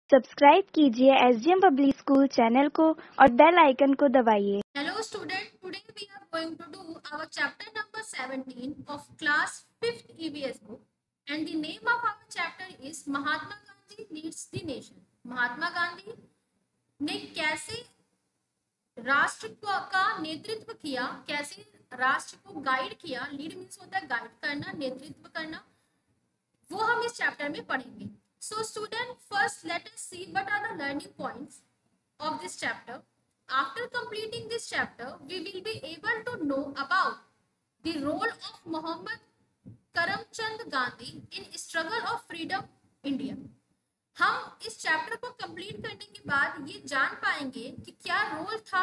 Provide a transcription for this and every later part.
Subscribe कीजिए SGM public school channel को और बेल आइकन को दबाइए। Hello student, today we are going to do our chapter number 17 of class 5th EVS book and the name of our chapter is Mahatma Gandhi leads the nation. Mahatma Gandhi ने कैसे राष्ट्र का नेतृत्व किया, कैसे राष्ट्र को गाइड किया। लीड मीन्स होता है गाइड करना, नेतृत्व करना, वो हम इस चैप्टर में पढ़ेंगे। So student, first let us see what are the learning points of this chapter. After completing this chapter, we will be able to know about the role of Mohammed Karamchand Gandhi in struggle of freedom India. हम इस chapter को complete करने के बाद ये जान पाएंगे कि क्या रोल था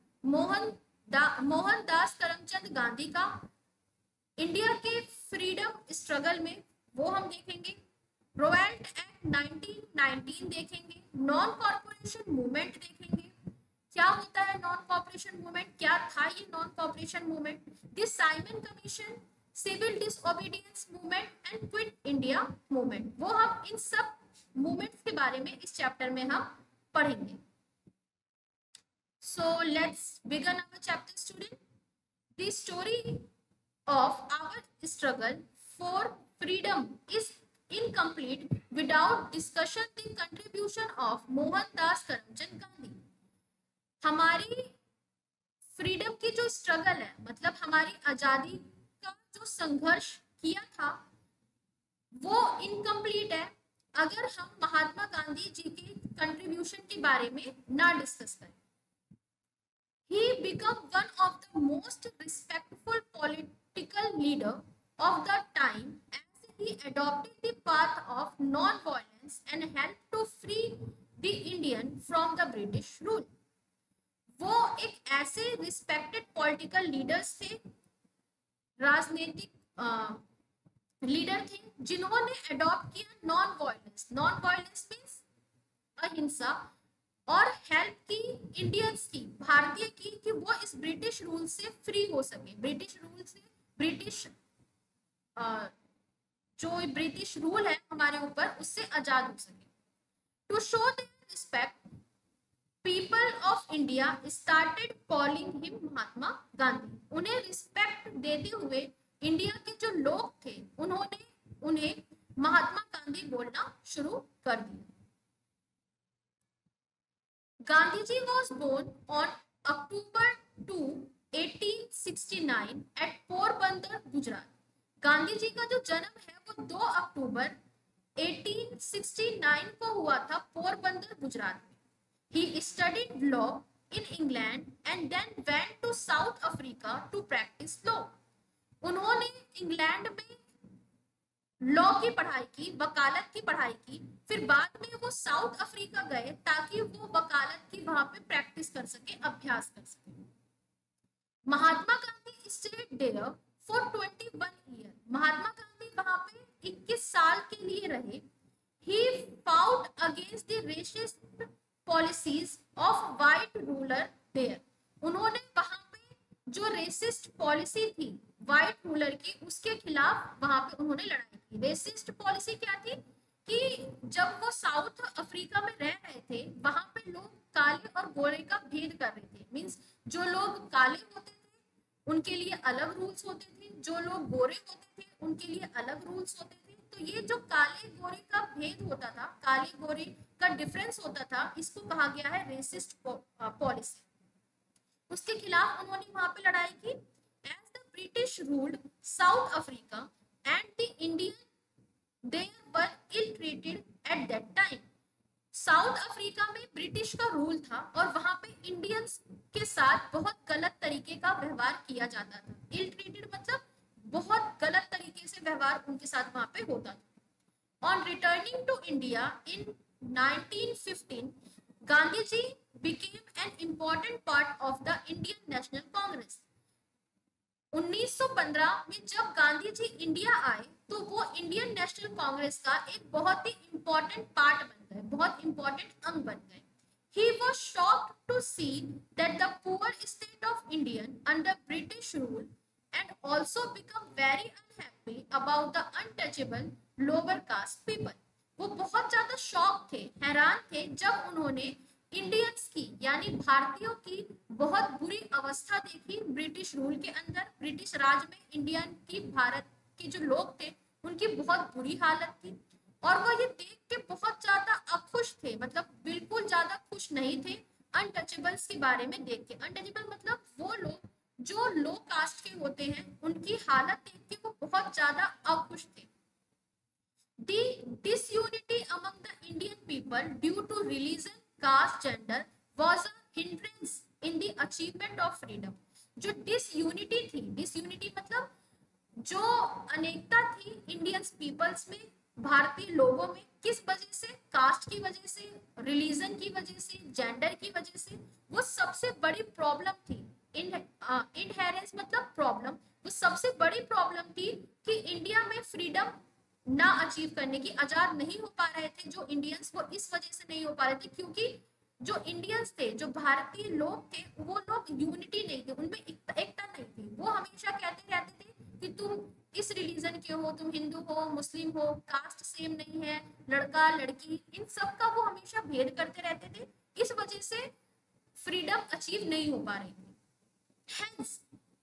मोहनदास करमचंद गांधी का इंडिया के फ्रीडम स्ट्रगल में, वो हम देखेंगे। रोवेल्ट एक्ट 1919 देखेंगे। नॉन कॉर्पोरेशन मूवमेंट देखेंगे, क्या होता है नॉन कॉर्पोरेशन मूवमेंट, क्या था ये non corporation movement, this Simon Commission, civil disobedience movement and quit India movement, वो हम इन सब मूवमेंट्स के बारे में इस चैप्टर में हम पढ़ेंगे। So let's begin our chapter student. The story of our struggle for freedom is incomplete without discussion the contribution of Mohandas Karamchand Gandhi. हमारी फ्रीडम की जो स्ट्रगल है, मतलब हमारी आजादी का जो संघर्ष किया था, वो इनकम्प्लीट है अगर हम महात्मा गांधी जी के कंट्रीब्यूशन के बारे में ना डिस्कस करें। He became one of the most respectful political leader of the time as he adopted the path of non-violence and helped to free the Indian from the British rule. वो एक ऐसे respected political leaders थे, राजनीतिक leader थे, जिन्होंने adopt किया non violence. Non violence means अहिंसा, और हेल्प की इंडियंस की, भारतीय की, कि वो इस ब्रिटिश रूल से फ्री हो सके, ब्रिटिश रूल से, ब्रिटिश जो ब्रिटिश रूल है हमारे ऊपर, उससे आजाद हो सके। To show their respect, people of India started calling him Mahatma Gandhi. उन्हें रिस्पेक्ट देते हुए इंडिया के जो लोग थे, उन्होंने उन्हें महात्मा गांधी बोलना शुरू कर दिया। Gandhiji was born on October 2, 1869 at Porbandar, Gujarat. Gandhi ji का जो जन्म है वो 2 अक्टूबर 1869 को हुआ था पोरबंदर, गुजरात में। He studied law in England and then went to South Africa to practice law. उन्होंने इंग्लैंड में लॉ की पढ़ाई की, वकालत की पढ़ाई की, फिर बाद में वो साउथ अफ्रीका गए ताकि वो वकालत की वहां पे प्रैक्टिस कर सके, अभ्यास कर सके। Mahatma Gandhi stayed there for 21 year. Mahatma Gandhi वहां पे 21 साल के लिए रहे। He fought against the racist policies of white ruler there. उन्होंने वहां पे जो रेसिस्ट पॉलिसी थी व्हाइट रूलर की, उसके खिलाफ वहां पे उन्होंने लड़ाई की। रेसिस्ट पॉलिसी क्या थी कि जब वो साउथ अफ्रीका में रह रहे थे, वहां पे लोग काले और गोरे का भेद कर रहे थे। मींस जो लोग काले होते थे उनके लिए अलग रूल्स होते थे, जो लोग गोरे होते थे उनके लिए अलग रूल्स होते थे। तो ये जो काले गोरे का भेद होता था, काले गोरे का डिफरेंस होता था, इसको कहा गया है रेसिस्ट पॉलिसी। उसके खिलाफ उन्होंने वहां पे लड़ाई की। As the British ruled South Africa and the Indian they were ill treated at that time. South Africa में ब्रिटिश का रूल था और वहां पे इंडियंस के साथ बहुत गलत तरीके का व्यवहार किया जाता था। इल ट्रीटेड मतलब बहुत गलत तरीके से व्यवहार उनके साथ वहां पे होता था। On returning to India in 1915, Gandhi ji became an important part of the Indian National Congress. 1915 में जब गांधी जी इंडिया आए तो वो इंडियन नेशनल कांग्रेस का एक बहुत ही इंपॉर्टेंट पार्ट बन गए, बहुत इंपॉर्टेंट अंग बन गए। He was shocked to see that the poor state of Indian under British rule and also become very unhappy about the untouchable lower caste people. वो बहुत ज्यादा शॉक थे, हैरान थे जब उन्होंने इंडियंस की यानी भारतीयों की बहुत बुरी अवस्था देखी ब्रिटिश रूल के अंदर। ब्रिटिश राज में इंडियन की, भारत के जो लोग थे उनकी बहुत बुरी हालत थी और वो ये देख के बहुत ज्यादा अखुश थे, मतलब बिल्कुल ज्यादा खुश नहीं थे अनटचेबल्स के बारे में देख के। अनटचेबल मतलब वो लोग जो लो कास्ट के होते हैं, उनकी हालत देख के वो बहुत ज्यादा अखुश थे। The disunity among the Indian people due to religion, caste, gender was a hindrance in the achievement of freedom. जो disunity थी, disunity मतलब जो अनेकता थी इंडियन पीपल्स में, भारतीय लोगों में, किस वजह से? कास्ट की वजह से, रिलीजन की वजह से, जेंडर की वजह से। वो सबसे बड़ी प्रॉब्लम थी। इनहेरेंस मतलब प्रॉब्लम। वो सबसे बड़ी प्रॉब्लम थी कि इंडिया में फ्रीडम ना अचीव करने की, आजाद नहीं हो पा रहे थे जो इंडियंस, वो इस वजह से नहीं हो पा रहे थे क्योंकि जो इंडियंस थे, जो भारतीय लोग थे, वो लोग यूनिटी नहीं थे, उनमें एकता नहीं थी। वो हमेशा कहते रहते थे कि तुम इस रिलीजन के हो, तुम हिंदू हो, मुस्लिम हो, कास्ट सेम नहीं है, लड़का लड़की, इन सब का वो हमेशा भेद करते रहते थे। इस वजह से फ्रीडम अचीव नहीं हो पा रही थी। Hence,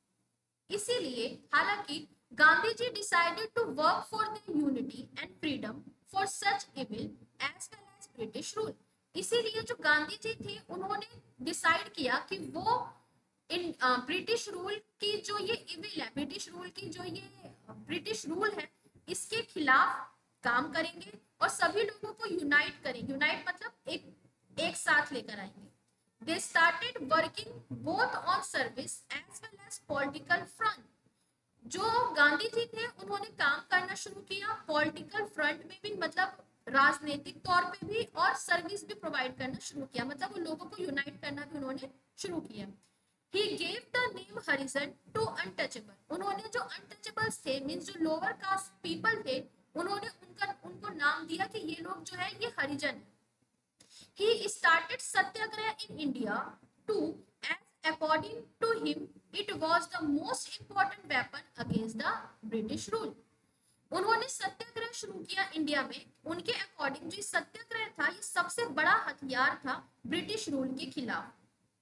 इसीलिए हालांकि Gandhi ji decided to work for the unity and freedom for such evil as well as British rule. इसीलिए जो गांधी जी थे उन्होंने डिसाइड किया कि वो इन ब्रिटिश रूल की जो ये इविल है, ब्रिटिश रूल की जो ये ब्रिटिश रूल है, इसके खिलाफ काम करेंगे और सभी लोगों को यूनाइट करेंगे। यूनाइट मतलब एक साथ लेकर आएंगे। They started working both on service as well as political front. जो गांधी जी थे उन्होंने काम करना शुरू किया पॉलिटिकल फ्रंट में भी, मतलब राजनीतिक तौर पे भी, और सर्विस भी प्रोवाइड करना शुरू किया, मतलब वो लोगों को यूनाइट करना भी उन्होंने शुरू किया। He gave the name Harijan to untouchable. उन्होंने जो अनटचेबल्स थे, मीन्स जो लोअर कास्ट पीपल थे, उन्होंने उनको नाम दिया कि ये लोग जो है ये हरिजन है। He started satyagraha in India too, as according to him, it was the most important weapon against the British rule. उन्होंने सत्याग्रह शुरू किया इंडिया में। उनके अकॉर्डिंग जो सत्याग्रह था ये सबसे बड़ा हथियार था ब्रिटिश रूल के खिलाफ,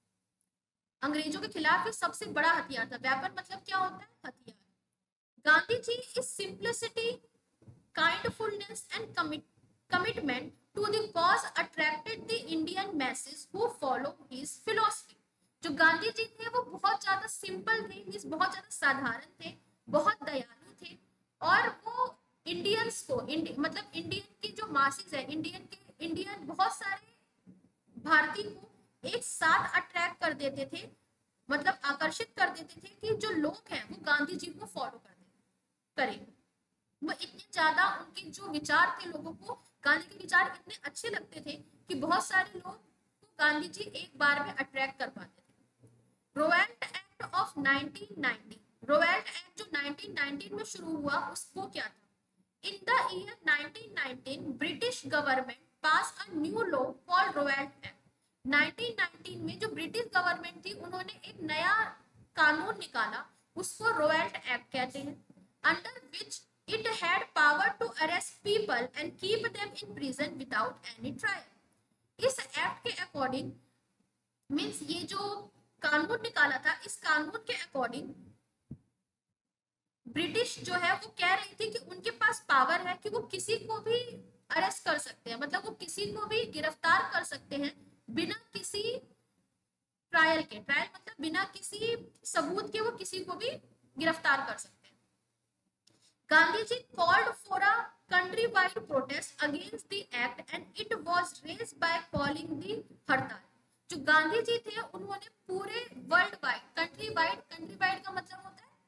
अंग्रेजों के खिलाफ ये सबसे बड़ा हथियार था। वेपन मतलब क्या होता है? हथियार। Gandhi ji is simplicity, kindfulness and commitment to the cause attracted the Indian masses who follow his philosophy. जो गांधी जी थे वो बहुत ज्यादा सिंपल थे, मींस बहुत ज्यादा साधारण थे, बहुत दयालु थे और वो इंडियंस को मतलब इंडियन की जो मासेस है, इंडियन बहुत सारे भारतीय को एक साथ अट्रैक्ट कर देते थे, मतलब आकर्षित कर देते थे कि जो लोग हैं वो गांधी जी को फॉलो करें। वो इतने ज्यादा उनके जो विचार थे, लोगों को गांधी के विचार इतने अच्छे लगते थे कि बहुत सारे लोग को गांधी जी एक बार में अट्रैक्ट कर पाते थे। Rowlatt act of 1990, Rowlatt act जो 1919 में शुरू हुआ उसको क्या था? In the year 1919 British government pass a new law called Rowlatt act. 1919 में जो ब्रिटिश गवर्नमेंट थी उन्होंने एक नया कानून निकाला, उसको रोवेल्ट एक्ट कहते हैं, under which it had power to arrest people and keep them in prison without any trial. इस एक्ट के अकॉर्डिंग, मींस ये जो कानून निकाला था, इस कानून के अकॉर्डिंग ब्रिटिश जो है वो कह रही थी कि उनके पास पावर है कि वो किसी को भी अरेस्ट कर सकते हैं, मतलब वो किसी को भी गिरफ्तार कर सकते हैं बिना किसी ट्रायल के। ट्रायल मतलब बिना किसी सबूत के वो किसी को भी गिरफ्तार कर सकते हैं। Gandhi ji called for a countrywide protest against the act and it was raised by calling the हड़ताल। जो गांधी जी थे उन्होंने पूरे वर्ल्ड वाइड, कंट्री वाइड का मतलब होता है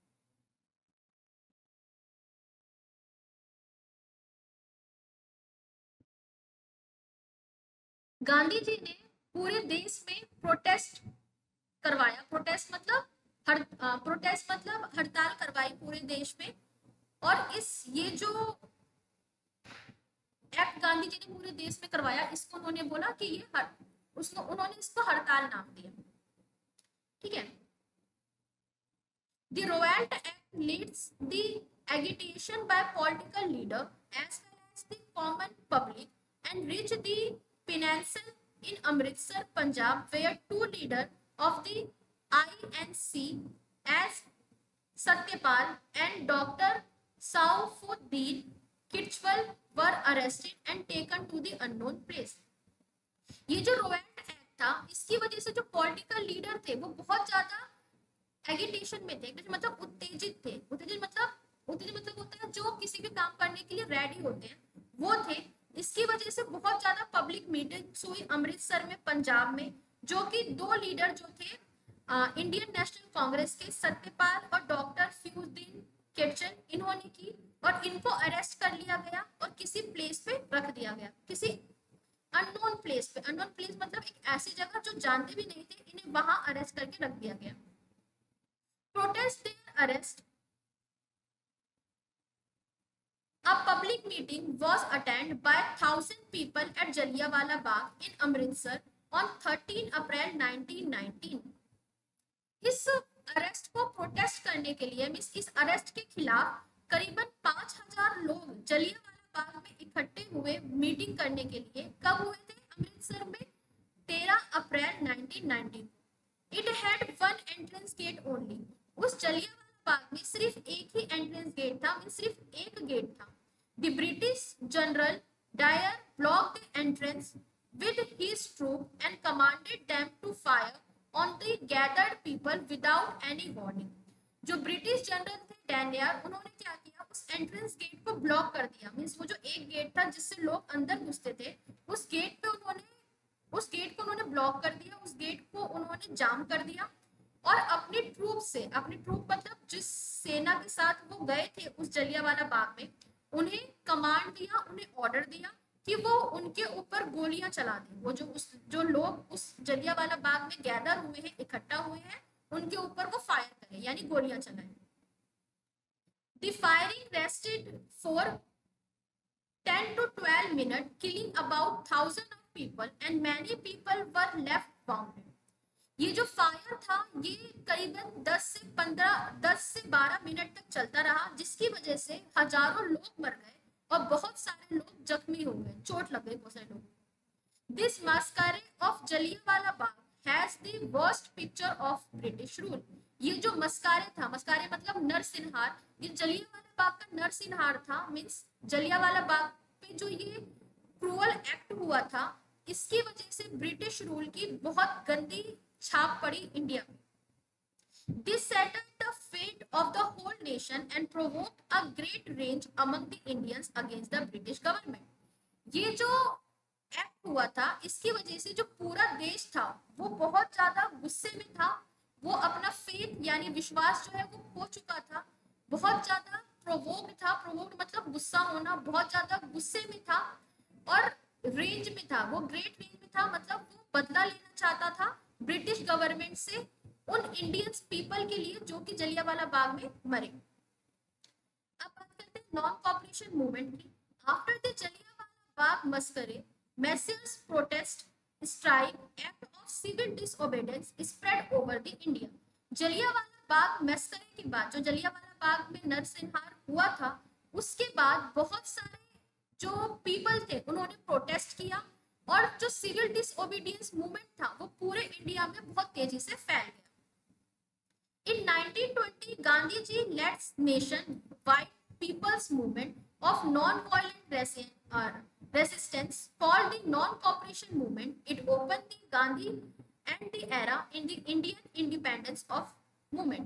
गांधी जी ने पूरे देश में प्रोटेस्ट करवाया। प्रोटेस्ट मतलब हड़ताल करवाई पूरे देश में। और ये जो एक्ट गांधी जी ने पूरे देश में करवाया, इसको उन्होंने बोला कि ये उन्होंने इसको हड़ताल नाम दिया। ठीक है। The Revolt Act leads the agitation by political leader as well as the common public and reach the peninsula in Amritsar, Punjab, where two leaders of the INC as Satyapal and Dr. Saufuddin Kitchwal were arrested and taken to the unknown place. ये जो रोएंट act था, इसकी वजह से जो political leader थे वो बहुत ज्यादा एगिटेशन में थे, मतलब उत्तेजित थे। उत्तेजित मतलब होता है जो किसी भी काम करने के लिए रेडी होते हैं, वो थे। इसकी वजह से बहुत ज्यादा पब्लिक मीटिंग्स हुई अमृतसर में, पंजाब में, जो कि दो लीडर जो थे इंडियन नेशनल कांग्रेस के सत्यपाल और डॉक्टर फ्यूद्दीन किचल, इन्होंने की और इनको अरेस्ट कर लिया गया और किसी प्लेस पे रख दिया गया, किसी अननोन प्लेस पे। अननोन प्लेस मतलब एक ऐसी जगह जो जानते भी नहीं थे, इन्हें वहां अरेस्ट करके रख दिया गया। Protest their arrest, a public meeting was attended by 1,000 people at Jallianwala Bagh in Amritsar on 13 April 1919। इस अरेस्ट को प्रोटेस्ट करने के लिए, मींस इस अरेस्ट के खिलाफ करीबन 5,000 लोग जलियांवाला बाग में इकट्ठे हुए मीटिंग करने के लिए। कब हुए थे? अमृतसर में 13 अप्रैल 1919। It had one entrance gate only. उस जलियांवाला बाग में सिर्फ एक ही एंट्रेंस गेट था, मींस सिर्फ एक गेट था। The British general Dyer blocked the entrance with his troop and commanded them to fire on the gathered people without any warning। जो ब्रिटिश जनरल थे डैनियर, उन्होंने क्या किया, उस एंट्रेंस गेट को ब्लॉक कर दिया। मींस वो जो एक गेट था जिससे लोग अंदर घुसते थे, उस गेट को उन्होंने ब्लॉक कर दिया, उस गेट को उन्होंने जाम कर दिया और अपनी ट्रूप मतलब जिस सेना के साथ वो गए थे उस जलियांवाला बाग में, उन्हें कमांड दिया, उन्हें ऑर्डर दिया कि वो उनके ऊपर गोलियां चला दें। वो जो लोग उस जलियांवाला बाग में गैदर हुए हैं, इकट्ठा हुए हैं, उनके ऊपर वो फायर करें, यानी गोलियां चलाएं। The firing rested for 10 to 12 minutes, killing about 1,000 of people and many people were left wounded। ये जो फायर था ये करीबन 10 से 12 मिनट तक चलता रहा, जिसकी वजह से हजारों लोग मर गए और बहुत सारे लोग जख्मी हो गए, चोट लग गई बहुत सारे लोग। This massacre of Jallianwala Bagh has the worst picture of British rule. ये जो मस्करे था, मस्करे मतलब नरसंहार, ये जलियांवाला बाग का नरसंहार था। मींस जलियांवाला बाग पे जो ये क्रूअल एक्ट हुआ था, इसकी वजह से ब्रिटिश रूल की बहुत गंदी छाप पड़ी इंडिया में। This settled the fate of the whole nation and provoked a great rage among the Indians against the British government। ये जो एक्ट हुआ था, इसकी वजह से जो पूरा देश था वो बहुत ज्यादा गुस्से में था। वो अपना फेथ यानी विश्वास जो है वो खो चुका था, बहुत ज्यादा प्रोवोक्ड था। प्रोवोक्ड मतलब गुस्सा होना, बहुत ज्यादा गुस्से में था और रेंज में था, वो ग्रेट रेंज में था, मतलब वो बदला लेना चाहता था ब्रिटिश गवर्नमेंट से उन इंडियन पीपल के लिए जो कि जलियांवाला बाग में मरे। अब बात करते हैं नॉन कॉपरेशन मूवमेंट की। After the Jallianwala Bagh massacre, message protest strike act of civil disobedience spread over the India. Jallianwala Bagh massacre के बाद, जो जलियांवाला बाग में नरसंहार हुआ था, उसके बाद बहुत सारे जो पीपल थे उन्होंने प्रोटेस्ट किया और जो सिविल डिसओबीडियंस मूवमेंट था वो पूरे इंडिया में बहुत तेजी से फैल गया। In 1920, Gandhi ji led nation-wide people's movement of non-violent resistance called the Non-Cooperation Movement. It opened the Gandhi and the era in the Indian independence of movement।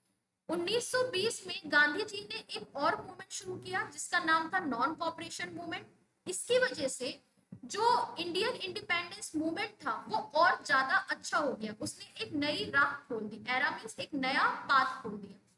1920 में गांधी जी ने एक और मूवमेंट शुरू किया जिसका नाम था नॉन कॉपरेशन मूवमेंट। इसकी वजह से जो इंडियन इंडिपेंडेंस मूवमेंट था वो और ज्यादा अच्छा हो गया, उसने एक नई राह खोल दी। एरा मींस एक नया पाथ खोल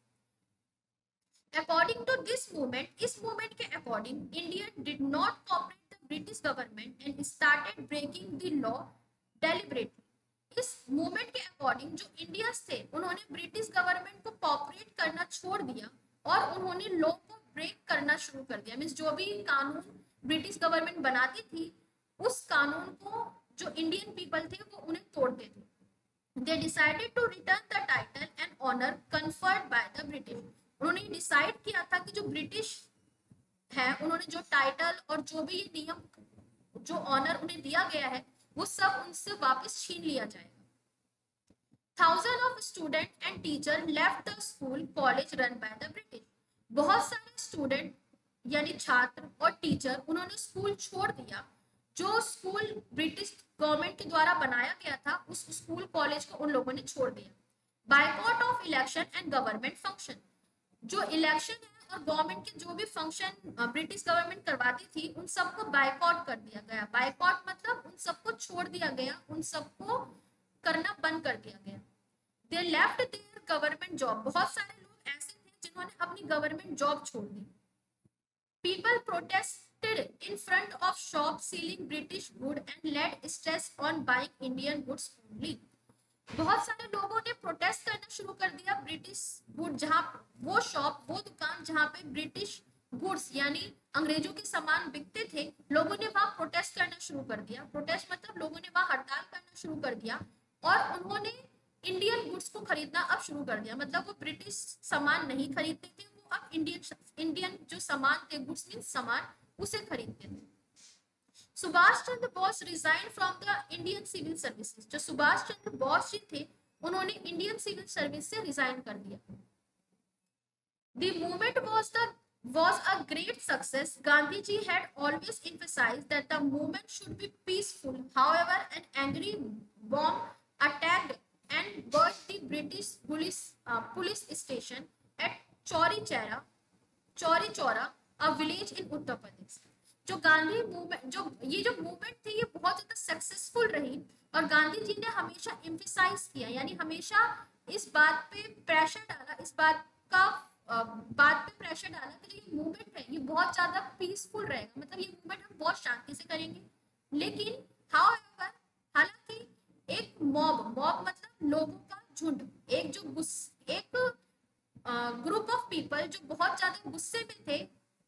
दिया। अकॉर्डिंग टू दिस मूवमेंट, इस मूवमेंट के according Indian did not cooperate the British government and started breaking the law deliberately. इस मूवमेंट के अकॉर्डिंग जो इंडियंस थे उन्होंने ब्रिटिश गवर्नमेंट को कोऑपरेट करना छोड़ दिया और उन्होंने लॉ को ब्रेक करना शुरू कर दिया। मींस जो भी कानून ब्रिटिश गवर्नमेंट बनाती थी उस कानून को जो इंडियन पीपल थे वो उन्हें तोड़ते थे। They decided to return the title and honor conferred by the British। उन्होंने डिसाइड किया था कि जो ब्रिटिश है, उन्होंने जो टाइटल और जो भी ये नियम, जो ऑनर उन्हें दिया गया है, वो सब उनसे वापस छीन लिया जाएगा। Thousands of students and teachers left the school college run by the British. बहुत सारे स्टूडेंट यानी छात्र और टीचर उन्होंने स्कूल छोड़ दिया, जो स्कूल ब्रिटिश गवर्नमेंट के द्वारा बनाया गया था, उस स्कूल कॉलेज को उन लोगों ने छोड़ दिया। Boycott of election and government function, जो इलेक्शन है और गवर्नमेंट के जो भी फंक्शन ब्रिटिश गवर्नमेंट करवाती थी, उन सबको बायकॉट कर दिया गया। बायकॉट मतलब उन सबको छोड़ दिया गया, उन सबको करना बंद कर दिया गया। They left their government job, बहुत सारे लोग ऐसे थे जिन्होंने अपनी गवर्नमेंट जॉब छोड़ दी। People protested in front of shop selling British good and laid stress on buying Indian goods only. बहुत सारे लोगों ने प्रोटेस्ट करना शुरू कर दिया ब्रिटिश गुड, जहां वो शॉप, वो दुकान जहां पे ब्रिटिश गुड्स यानी अंग्रेजों के सामान बिकते थे, लोगों ने वहां प्रोटेस्ट करना शुरू कर दिया। प्रोटेस्ट मतलब लोगों ने वहां हड़ताल करना शुरू कर दिया और उन्होंने इंडियन गुड्स को खरीदना अब शुरू कर दिया। मतलब वो ब्रिटिश सामान नहीं खरीदते थे, वो अब इंडियन जो सामान थे, गुड्स मीन सामान, उसे खरीदते थे। Subhash Chandra Bose resign from the Indian civil services, जो सुभाष चंद्र बोस जी थे, उन्होंने इंडियन सिविल सर्विस से रिजाइन कर दिया। The movement was a great success. Gandhiji had always emphasized that the movement should be peaceful. However, an angry bomb attacked and burned the British police station at Chauri Chora, a village in Uttar Pradesh. जो Gandhi movement, जो movement थी, ये बहुत ज्यादा successful रही और गांधी जी ने हमेशा एम्फेसाइज किया, यानी हमेशा इस बात पे प्रेशर डाला, इस बात पे प्रेशर डाला कि जो ये मूवमेंट है ये बहुत ज्यादा पीसफुल रहेगा, मतलब ये मूवमेंट हम बहुत शांति से करेंगे। लेकिन हालांकि एक मॉब मतलब लोगों का झुंड, एक ग्रुप ऑफ पीपल जो बहुत ज्यादा गुस्से में थे,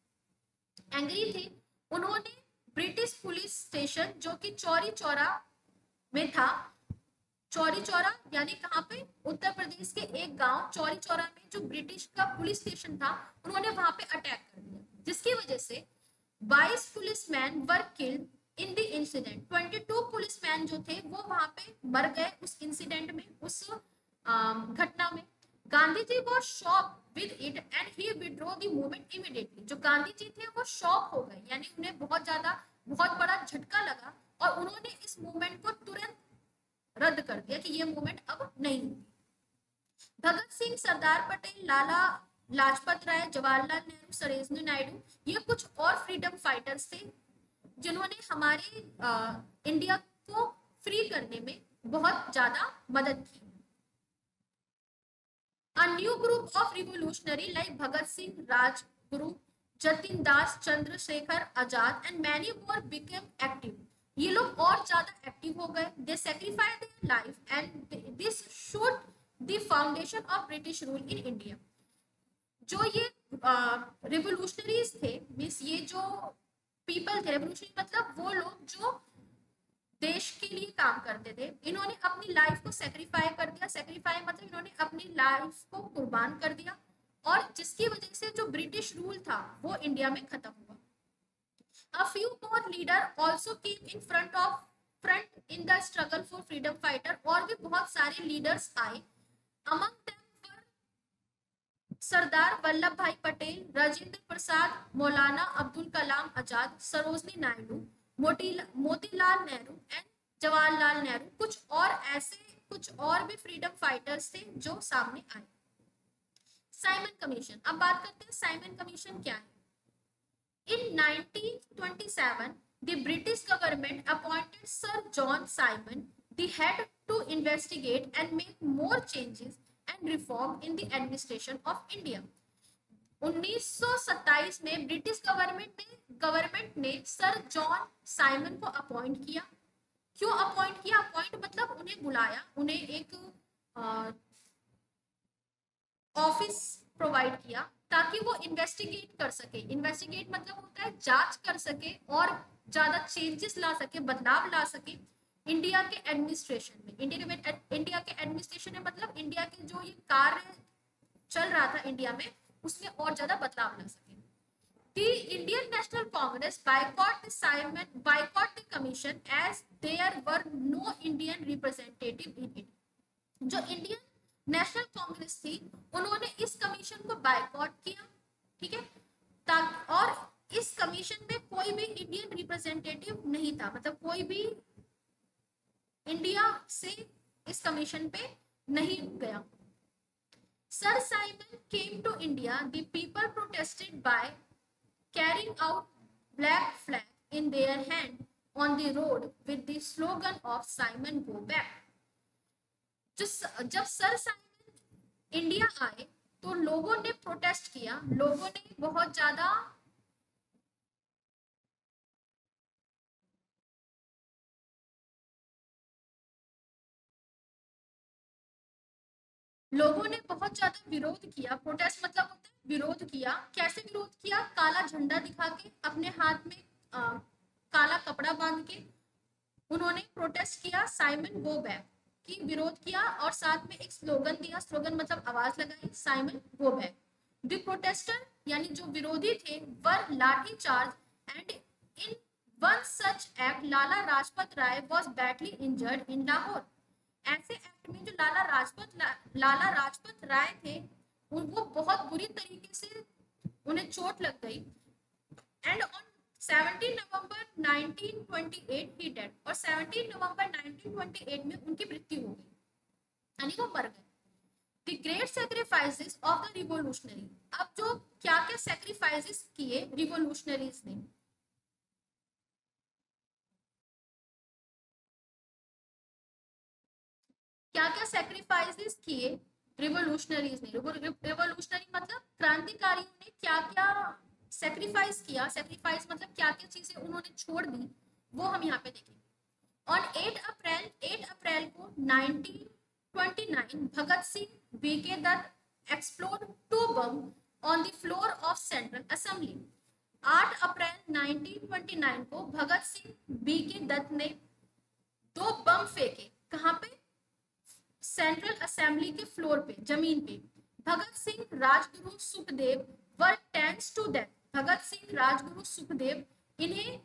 एंग्री थे, उन्होंने ब्रिटिश पुलिस स्टेशन जो कि चौरी चौरा में था, चौरी चौरा यानी कहाँ पे, उत्तर प्रदेश के एक गांव चौरी चौरा में जो ब्रिटिश का पुलिस स्टेशन था, उन्होंने वहां पे अटैक कर दिया, जिसकी वजह से 22 policeman were killed in the incident. 22 policeman जो थे वो वहां पे मर गए उस इंसिडेंट में, उस घटना में। गांधी जी वो shock with it and he withdraw the movement immediately. जो गांधी जी थे वो शॉक हो गए, यानी उन्हें बहुत बड़ा झटका लगा और उन्होंने इस मूवमेंट को तुरंत रद्द कर दिया कि ये मूवमेंट अब नहीं होगी। भगत सिंह, सरदार पटेल, लाला लाजपत राय, जवाहरलाल नेहरू, सरोजिनी नायडू, ये कुछ और फ्रीडम फाइटर्स थे जिन्होंने हमारे इंडिया को फ्री करने में बहुत ज्यादा मदद की। A new group of revolutionary like Bhagat Singh, Rajguru, Jatin Das, Chandrasekhar Azad and many more became active. ये लोग और ज्यादा एक्टिव हो गए। They sacrificed their life and this showed the foundation of British rule in India. जो ये revolutionaries थे, means ये जो पीपल थे, रेवोल्यूशनरी मतलब वो लोग जो देश के लिए काम करते थे, इन्होंने अपनी लाइफ को सेक्रीफाई कर दिया। सेक्रीफाई मतलब इन्होंने अपनी लाइफ को कुर्बान कर दिया और जिसकी वजह से जो ब्रिटिश रूल था वो इंडिया में खत्म हुआ। A few more leader also came in front in the struggle for freedom fighter, और भी बहुत सारे लीडर्स आए। Among them were Sardar Vallabh भाई पटेल, राजेंद्र प्रसाद, मौलाना अब्दुल कलाम आजाद, सरोजनी नायडू, मोतीलाल नेहरू एंड जवाहरलाल नेहरू। कुछ और भी फ्रीडम फाइटर्स थे जो सामने आए। साइमन कमीशन, अब बात करते हैं साइमन कमीशन क्या है। In 1927 the British government appointed sir John Simon the head to investigate and make more changes and reform in the administration of India. 1927 में ब्रिटिश गवर्नमेंट ने सर जॉन साइमन को appoint किया। क्यों appoint किया? Appoint मतलब उन्हें बुलाया, उन्हें एक ऑफिस प्रोवाइड किया ताकि वो इन्वेस्टिगेट कर सके। इन्वेस्टिगेट मतलब होता है जांच कर सके और ज्यादा चेंजेस ला सके, बदलाव ला सके इंडिया के एडमिनिस्ट्रेशन में। इंडिया के एडमिनिस्ट्रेशन में मतलब इंडिया के जो ये कार्य चल रहा था इंडिया में, उसमें और ज्यादा बदलाव ला सके। The Indian National Congress boycott the commission as there were no Indian representative in it. जो इंडियन नेशनल कांग्रेस थी उन्होंने इस कमीशन को बायकॉट किया, ठीक है, और इस कमीशन में कोई भी इंडियन रिप्रेजेंटेटिव नहीं था, मतलब कोई भी इंडिया से इस कमीशन पे नहीं गया. Sir Simon came to India. The people protested by carrying out black flag in their hand on the road with the slogan of Simon go back. जब सर साइमन इंडिया आए तो लोगों ने प्रोटेस्ट किया, लोगों ने बहुत ज्यादा विरोध किया. प्रोटेस्ट मतलब होता है विरोध किया. कैसे विरोध किया? काला झंडा दिखा के, अपने हाथ में काला कपड़ा बांध के उन्होंने प्रोटेस्ट किया, साइमन गो बैक की विरोध किया, और साथ में एक स्लोगन दिया. स्लोगन मतलब आवाज लगाई, Simon go back. The protester यानी जो विरोधी थे were lathi charge and in one such act Lala Lajpat Rai was badly injured in Lahore. ऐसे एक्ट में जो लाला लाजपत राय थे उनको बहुत बुरी तरीके से उन्हें चोट लग गई. And on 17 November 1928 he dead, और 17 नवंबर 1928 में उनकी मृत्यु हो गई, यानी वो मर गए. The great sacrifices of the revolutionary. अब जो क्या क्या सैक्रिफाइसेस किए रिवोल्यूशनरीज ने, क्या क्या सैक्रिफाइसेस किए रिवोल्यूशनरीज ने. रिवोल्यूशनरी मतलब क्रांतिकारियों ने क्या क्या सैक्रिफाइस किया. सैक्रिफाइस मतलब क्या क्या चीजें उन्होंने छोड़ दी, वो हम यहाँ पे देखेंगे. ऑन 8 अप्रैल को 1929 Bhagat Singh B K Dutt explode 2 bomb on the floor of central assembly. 8 अप्रैल 1929 को भगत सिंह बीके दत्त ने 2 बम फेंके. कहाँ पे? सेंट्रल असेंबली के फ्लोर पे, जमीन पे. Bhagat Singh, Rajguru, Sukhdev were tense to death. Bhagat Singh, Rajguru, Sukhdev इन्हें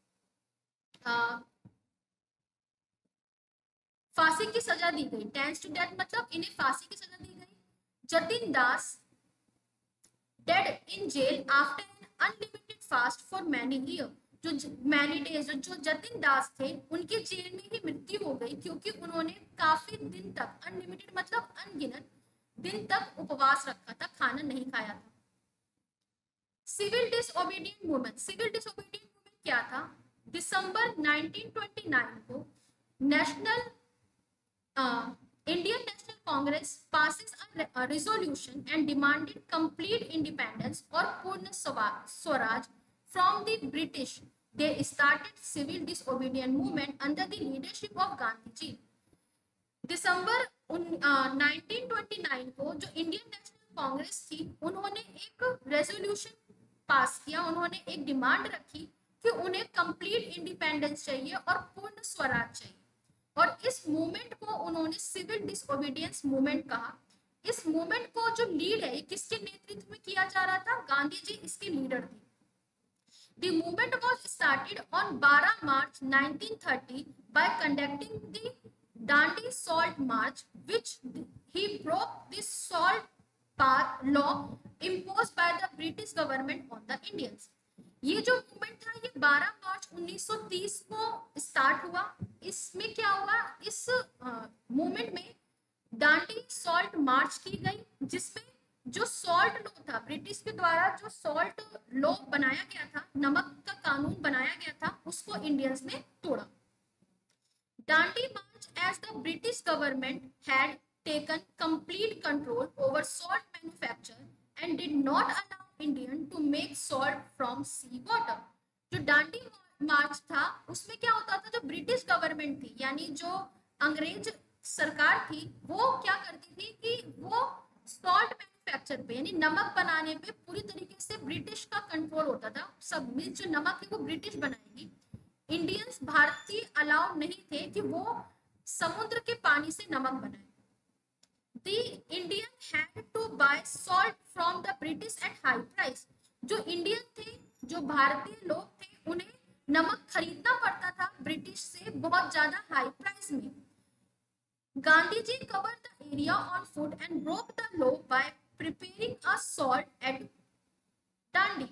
फांसी की सजा दी गई. टेंस टू डेथ मतलब इन्हें फांसी की सजा दी गई. Jatin Das dead in jail after an unlimited fast for many year. जो मैनी डेज, जो जतिन दास थे उनके जेल में ही मृत्यु हो गई क्योंकि उन्होंने काफी दिन तक, अनलिमिटेड मतलब अनगिनत दिन तक उपवास रखा था, खाना नहीं खाया था. Civil disobedient movement. Civil disobedient movement क्या था? दिसंबर 1929 को national Indian national Congress passes a resolution and demanded complete independence or पूर्ण Swaraj from the British. They started civil disobedient movement under the leadership of Gandhi ji. दिसंबर 1929 को जो Indian national Congress थी उन्होंने एक रेजोल्यूशन पास किया. उन्होंने एक डिमांड रखी कि उन्हें कंप्लीट इंडिपेंडेंस चाहिए और पूर्ण स्वराज चाहिए, और इस मूवमेंट को उन्होंने सिविल डिसओबीडियंस मूवमेंट कहा. इस मूवमेंट को जो लीड है किसके नेतृत्व में किया जा रहा था? गांधी जी इसके लीडर थे. The movement was started on 12 March 1930 by conducting the Dandi Salt March, which he broke the salt law imposed by the British government on the Indians. ये जो मूवमेंट था ये 12 मार्च 1930 को स्टार्ट हुआ. इसमें क्या हुआ? इस मूवमेंट में दांडी सॉल्ट मार्च की गई, जिसमें जो सॉल्ट लॉ था, ब्रिटिश के द्वारा जो सॉल्ट लॉ बनाया गया था, नमक का कानून बनाया गया था, उसको इंडियंस ने तोड़ा. Dandi march as the British government had taken complete control over salt manufacture and did not allow Indian to make salt from sea water. जो दांडी मार्च था उसमें क्या होता था, जो ब्रिटिश गवर्नमेंट थी यानी जो अंग्रेज सरकार थी, वो क्या करती थी कि वो सॉल्ट मैन्युफैक्चर पे यानी नमक बनाने पे पूरी तरीके से ब्रिटिश का कंट्रोल होता था. सब जो नमक है वो ब्रिटिश बनाएगी. इंडियंस, भारतीय अलाउ नहीं थे कि वो समुद्र के पानी से नमक बनाए. The Indian had to buy salt from the British at high price. जो इंडियन थे, जो भारतीय लोग थे, उन्हें नमक खरीदना पड़ता था ब्रिटिश से बहुत ज्यादा हाई प्राइस में। Gandhi ji covered the area on foot and broke the law by preparing a salt at Dandi.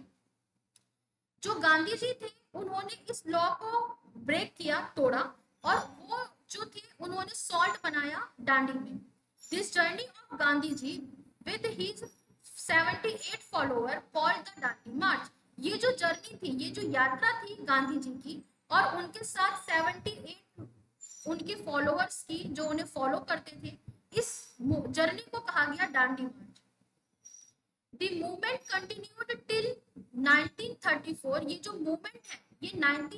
जो गांधी जी थे उन्होंने इस लॉ को ब्रेक किया, तोड़ा, और वो जो थे उन्होंने सॉल्ट बनाया दांडी में। This journey of Gandhi ji with his 78 follower called the Dandi march. ये जो जर्नी थी, ये जो यात्रा थी गांधी जी की, और उनके साथ 78 उनके फॉलोअर्स की, जो उन्हें फॉलो करते थे, इस जर्नी को कहा गया दांडी मार्च। The movement continued till 1934। ये जो मूवमेंट है ये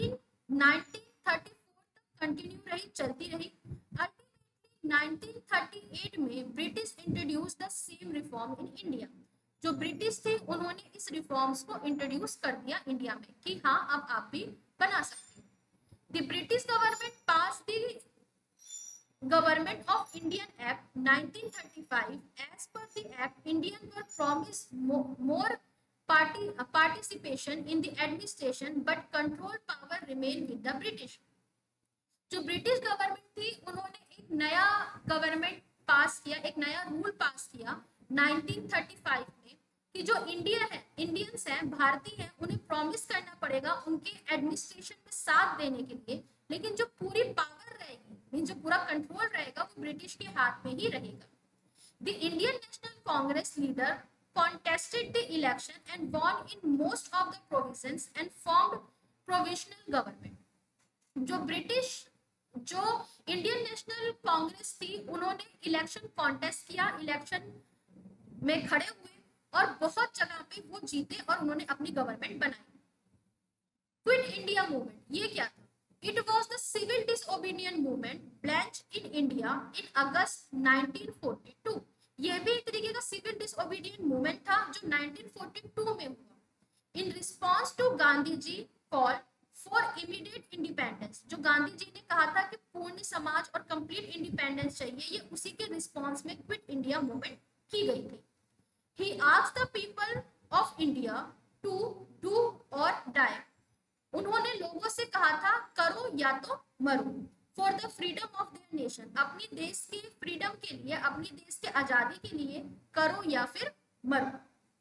1934 तक कंटिन्यू रही, चलती रही। अल्टीमेटली 1938 में British introduce the same reform in India. जो ब्रिटिश थे उन्होंने इस रिफॉर्म्स को इंट्रोड्यूस कर दिया इंडिया में कि हाँ अब आप भी बना सकते हैं। The British government pass the Government of Indian Act 1935। As per the act, Indians were promised more participation in the administration, but control power remained with the British। जो ब्रिटिश गवर्नमेंट थी उन्होंने एक नया गवर्नमेंट पास किया, एक नया rule पास किया 1935 में कि जो इंडिया है, इंडियंस हैं, भारतीय हैं, उन्हें प्रॉमिस करना पड़ेगा उनके एडमिनिस्ट्रेशन में साथ देने के लिए, लेकिन जो पूरी पावर रहेगी, जो पूरा कंट्रोल रहेगा, वो ब्रिटिश के हाथ में ही रहेगा। The Indian national Congress leader contested the election and won in most of the provisions and formed provisional government। जो ब्रिटिश, जो इंडियन नेशनल कांग्रेस थी, उन्होंने इलेक्शन कॉन्टेस्ट किया, इलेक्शन में खड़े हुए और बहुत जगह पे वो जीते और उन्होंने अपनी गवर्नमेंट बनाई। क्विट इंडिया मूवमेंट, ये क्या था? It was the civil disobedience movement launched in India in August 1942। ये भी एक तरीके का सिविल डिसओबीडियंट मूवमेंट था जो 1942 में हुआ। In response to Gandhi ji call for immediate independence. जो गांधी जी ने कहा था कि पूर्ण समाज और कंप्लीट इंडिपेंडेंस चाहिए, ये उसी के रिस्पॉन्स में क्विट इंडिया मूवमेंट की गई थी। He asked the people of India to do or die। उन्होंने लोगों से कहा था करो या तो मरो। For the freedom of their nation, अपनी देश के फ्रीडम के लिए, अपनी देश के आजादी के लिए करो या फिर मरो।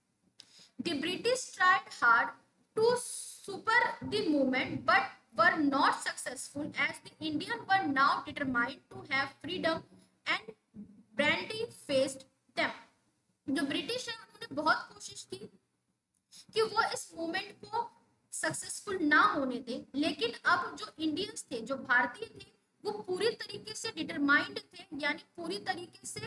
The British tried hard to super the movement but were not successful as the Indian were now determined to have freedom and brandy faced them. जो ब्रिटिश है उन्होंने बहुत कोशिश की कि वो इस मूवमेंट को सक्सेसफुल ना होने दे, लेकिन अब जो इंडियंस थे, जो भारतीय थे, वो पूरी तरीके से डिटरमाइंड थे, यानी पूरी तरीके से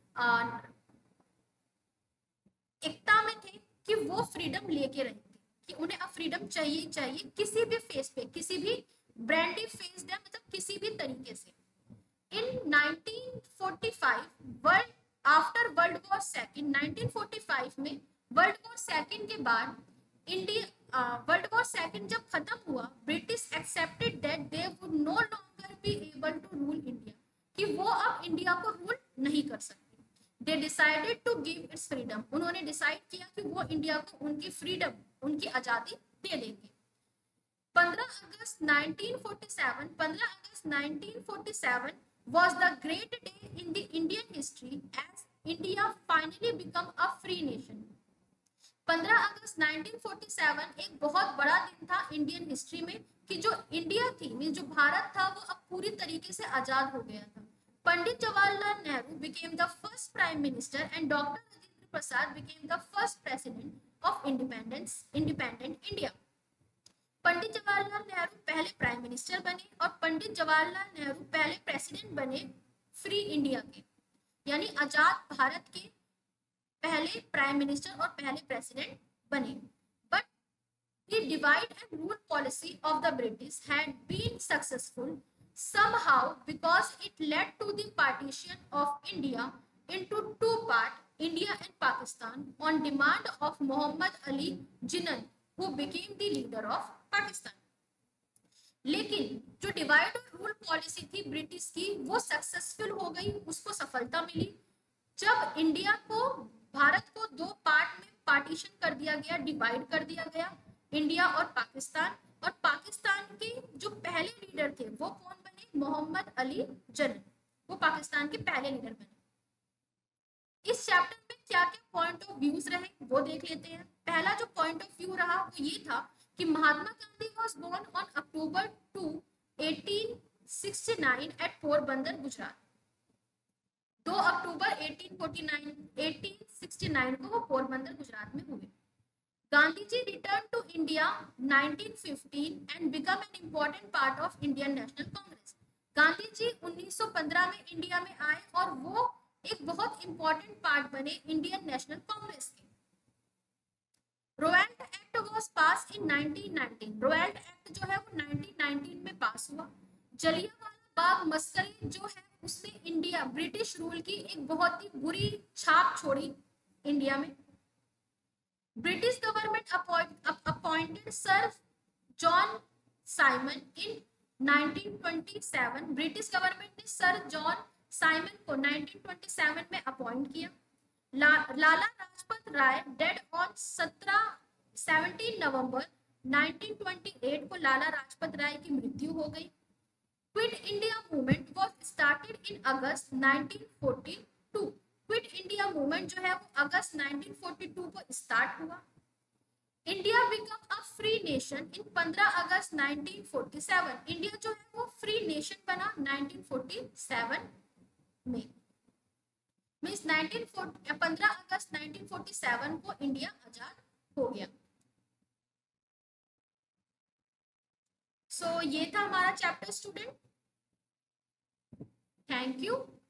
एकता में थे कि वो फ्रीडम लेके रहेंगे, कि उन्हें अब फ्रीडम चाहिए चाहिए, किसी भी फेस पे, किसी भी ब्रांडी फेस दे, मतलब किसी भी तरीके से। In 1945 world after world war second, 1945 में वर्ल्ड वॉर सेकेंड के बाद इंडिया, वर्ल्ड वॉर सेकेंड जब खत्म हुआ, British accepted that they would no longer be able to rule India, कि वो अब इंडिया को रूल नहीं कर सकते। They decided to give its freedom, उन्होंने डिसाइड किया कि वो इंडिया को उनकी फ्रीडम, उनकी आजादी दे देंगे। 15 August 1947 was the great day in the Indian history as India finally become a free nation। 15 August 1947 एक बहुत बड़ा दिन था इंडियन हिस्ट्री में, कि जो इंडिया थी, जो भारत था, वो अब पूरी तरीके से आजाद हो गया था। Pandit Jawaharlal Nehru became the first prime minister and Dr. Rajendra Prasad became the first president of independent India। Pandit Jawaharlal Nehru पहले प्राइम मिनिस्टर बने और पंडित जवाहरलाल नेहरू पहले प्रेसिडेंट बने फ्री इंडिया के, यानी आजाद भारत के पहले प्राइम मिनिस्टर और पहले प्रेसिडेंट बने। But the divide and rule policy of the British had been successful somehow because it led to the partition of India into two parts, India and Pakistan, on demand of Muhammad Ali Jinnah, who became the leader of Pakistan. लेकिन जो divide और rule policy थी British की, वो successful हो गई, उसको सफलता मिली। जब इंडिया को, भारत को दो पार्ट में पार्टीशन कर दिया गया, डिवाइड कर दिया गया इंडिया और पाकिस्तान। और पाकिस्तान के जो पहले लीडर थे वो कौन बने? मोहम्मद अली जिन्ना, वो पाकिस्तान के पहले लीडर बने। इस चैप्टर में क्या क्या पॉइंट ऑफ व्यूज रहे वो देख लेते हैं। पहला जो पॉइंट ऑफ व्यू रहा वो ये था कि Mahatma Gandhi was born on October 2, 1869 at Porbandar, Gujarat. 2 अक्टूबर 1869 को वो पोरबंदर गुजरात में हुए। Gandhi ji return to India 1915 and become an important part of Indian national Congress. Gandhi ji 1915 में इंडिया में आए और वो एक बहुत इंपॉर्टेंट पार्ट बने इंडियन नेशनल कांग्रेस के। Rowlatt act was pass in 1919। Rowlatt act जो है वो 1919 में पास हुआ। जलियांवाला बाग मस्करी जो है उसने इंडिया ब्रिटिश रूल की एक बहुत ही बुरी छाप छोड़ी इंडिया में। British government appointed sir John Simon in 1927। British government ने सर जॉन साइमन को 1927 में अपॉइंट किया। Lala Lajpat Rai dead on 17 November 1928 को लाला लाजपत राय की मृत्यु हो गई। Quit India movement was started in August 1942। Quit India movement जो है वो अगस्त 1942 को स्टार्ट हुआ। India become a free nation in 15 August 1947। India जो है वो फ्री नेशन बना 1947 में। मीन्स 15 अगस्त 1947 को इंडिया आजाद हो गया। सो ये था हमारा चैप्टर स्टूडेंट। Thank you.